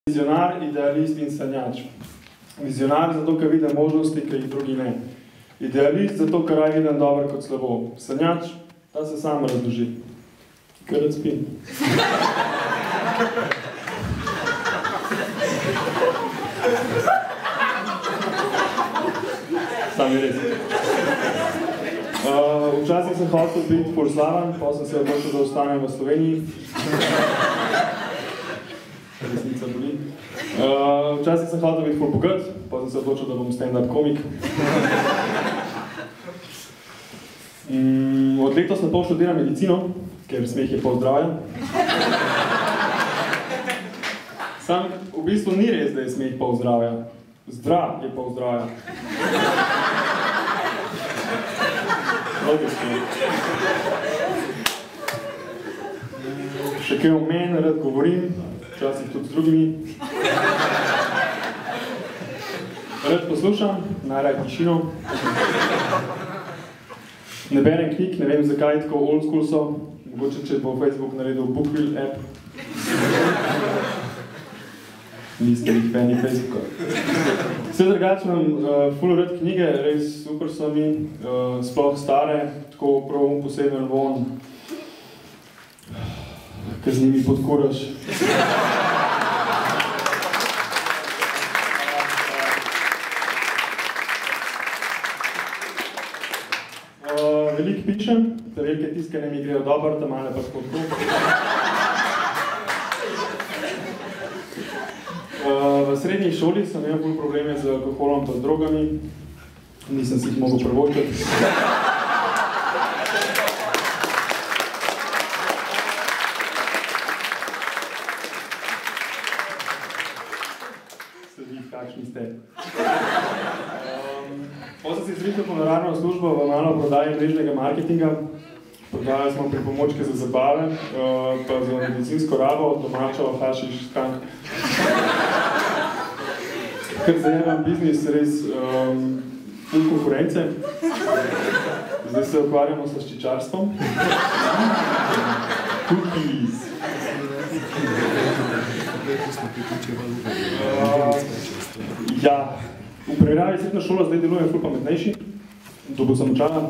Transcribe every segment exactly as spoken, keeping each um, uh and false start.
Vizionar, idealist in sanjač. Vizionar zato, ker vidim možnosti, ki jih drugi ne. Idealist zato, ker raj vidim dobro kot slabo. Sanjač, ta se sam razloži. Ker rad spim. Sam je res. Uh, včasih sem hotel biti forslaven, pa sem se odločil, da ostanem v Sloveniji. Resnica boli. Uh, včasih sem hotel biti ful bogat, pa sem se odločil, da bom stand-up komik. Um, od letos napol študiram medicino, ker smeh je pol zdravja. Sam v bistvu ni res, da je smeh pol zdravja. Zdrav je pol zdravja. Še kaj o meni rad govorim, včasih tudi z drugimi. Rad poslušam, najraj tišino. Ne berem knjig, ne vem zakaj tako old school so. Mogoče, če bo Facebook naredil Bookville app. Niste jih fani Facebooka. Vse drugače imam uh, ful rad knjige, res super so mi, uh, sploh stare, tako prav poseben von, ker z njimi podkuraš. Uh, veliko pišem, te velike tiskane mi grejo dobro, ta male pa tako tako. V srednji šoli sem imel bolj probleme z alkoholom pa z drogami. Nisem si jih mogel privoščiti. Se vidi, kakšni ste. Um, Potem sem si zritil honorarno službo v malo prodaji mrežnega marketinga. Prodajali smo pripomočke za zabave, uh, pa za medicinsko rabo, domačo, hašiš, skank. Ker zajemam biznis res um, ful konkurence. Zdaj se ukvarjamo s slaščičarstvom. Cookies. Uh, ja, v primerjavi s srednjo šolo zdaj delujem ful pametnejši. Dobil sem učana.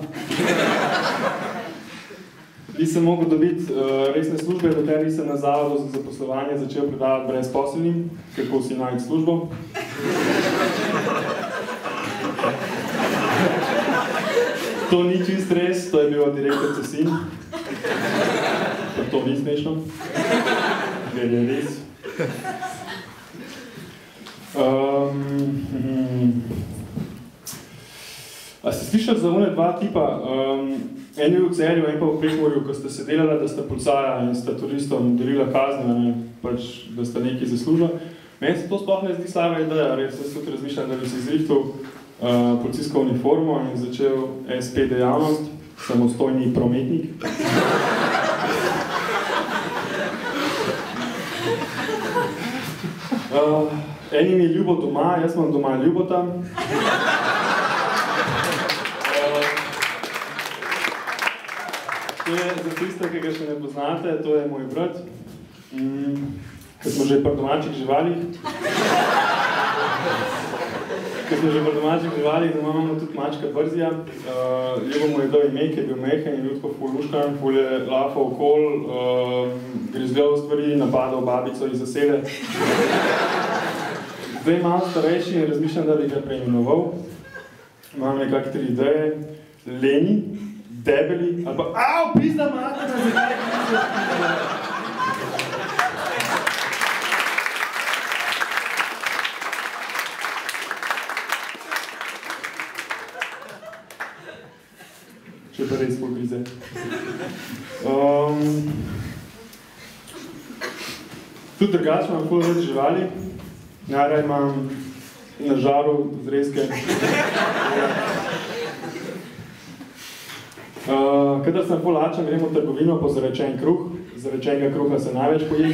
Nisem mogel dobiti uh, resne službe, dokler nisem na zavodu za zaposlovanje začel predavati brezposelnim, kako si najti službo. To ni čist res, to je bil direktor sin. Pa to ni smešno. Ker je res. Um, hmm. A ste slišali za one dva tipa? Um, En je v Celju, en pa v Prekmurju, ko sta se delala, da sta policaja in sta turistom delila kazni, pač, da sta nekaj zaslužila. Meni se to sploh ne zdi slaba ideja, res sem tudi razmišljal, da bi si zrihtal uh, policijsko uniformo in začel es pe dejavnost, samostojni prometnik. Uh, enim je ljubo doma, jaz imam doma ljubota. To je za tiste, ki ga še ne poznate, to je moj brat. Mm, ker smo že pri domačih živalih. Ker smo že pri domačih živalih, doma imamo tudi mačka Brzija. Uh, Ljubo mu je dal ime, ki je bil mehen in bil tako ful luškan, ful je lafal okol, uh, grizljal stvari, napadal babico iz zasede. Zdaj malo starejši in razmišljam, da bi ga preimenoval. Imam nekak tri ideje. Leni, debeli, ali pa, au, pizda matera, zakaj je pizda? Če pa res ful grize. Um, tudi drugače imam ful rad živali. Najraje imam na žaru zrezke. Uh, kadar sem ful lačen, grem v trgovino po zarečen kruh. Zarečenega kruha se največ poji.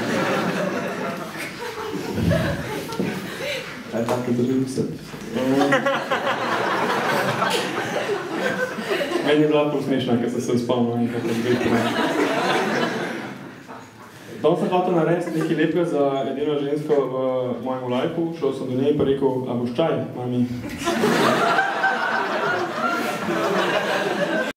Kaj tako držim se? Um, Meni je bila ful smešna, ker sem se spomnil nekako zvedno. Danes sem hotel narediti nekaj lepega za edino žensko v mojem lifeu, šel sem do njej in pa rekel, a boš čaj, mami?